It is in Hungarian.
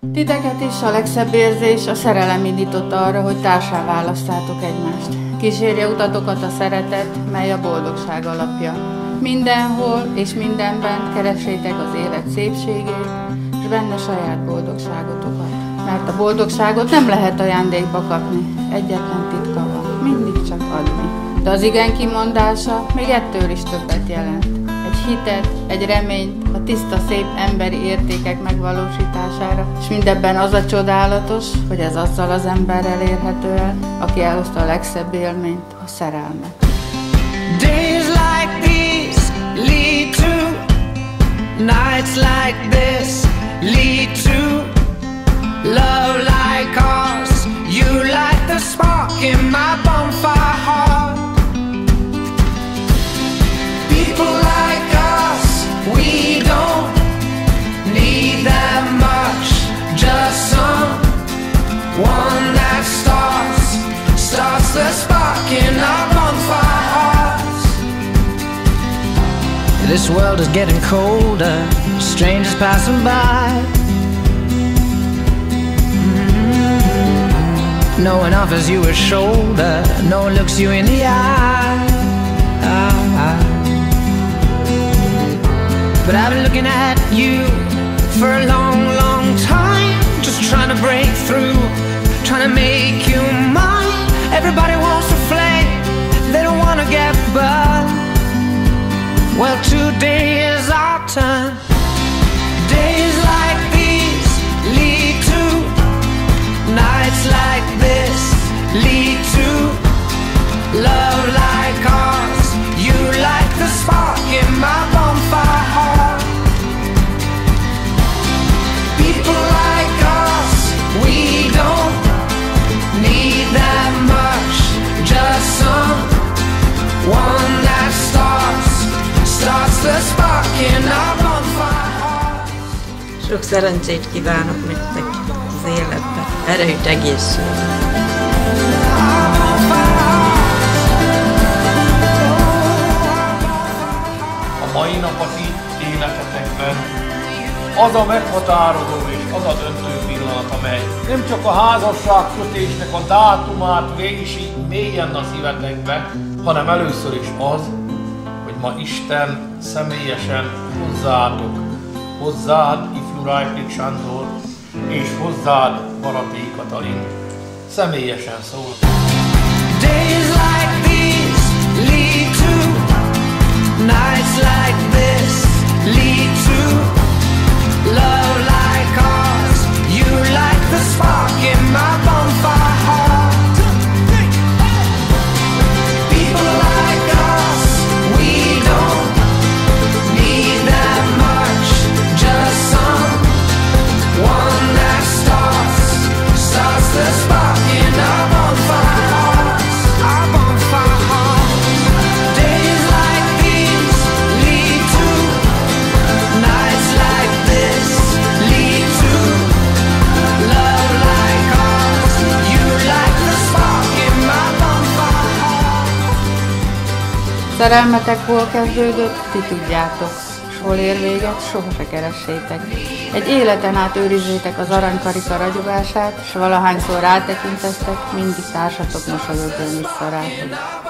Titeket is a legszebb érzés, a szerelem indította arra, hogy társá választátok egymást. Kísérje utatokat a szeretet, mely a boldogság alapja. Mindenhol és mindenben keresétek az élet szépségét, és benne saját boldogságotokat. Mert a boldogságot nem lehet ajándékba kapni, egyetlen titka van, mindig csak adni. De az igen kimondása még ettől is többet jelent. Egy hitet, egy reményt, a tiszta, szép emberi értékek megvalósítására, és mindebben az a csodálatos, hogy ez azzal az emberrel érhető el, aki elhozta a legszebb élményt, a szerelmet. Days like these lead to nights like this, lead to love like ours. You light the spark in my bonfire heart. People like us, we don't need that much, just someone that starts the spark in our bonfire hearts. This world is getting colder, strangers passing by. No one offers you a shoulder, no one looks you in the eye. But I've been looking at you for a long, long time, just trying to break through, trying to make you mine. Everybody wants to flame, they don't want to get burned. Well, today is our turn. Days like these lead to nights like this, lead to love like ours. You light the spark in my bonfire heart. People like us, we don't need that much, just someone that starts the spark in our bonfire heart. Sok szerencsét kívánok nektek az életben, erőt, egészséget. A mai nap az itt életetekben az a meghatározó és az a döntő pillanat, amely nem csak a házasságkötésnek a dátumát végig mélyen a szívetekbe, hanem először is az, hogy ma Isten személyesen hozzád, ifjú Rajpik Sándor, és hozzád, Baratély Katalin, személyesen szól. Days like these lead to nights like this, lead to love like ours. You light the spark in my bonfire heart. People like us, we don't need that much, just someone that starts the spark in our bonfire hearts, our bonfire hearts. Days like these lead to nights like this, lead to love like ours. You light the spark in my bonfire hearts. Szerelmetek hol kezdődött, ti tudjátok, s hol ér véget, soha se keressétek. Egy életen át őrizzétek az aranykarika ragyogását, s valahányszor rátekinteztek, mindig társatok mosolyogjon vissza rátok.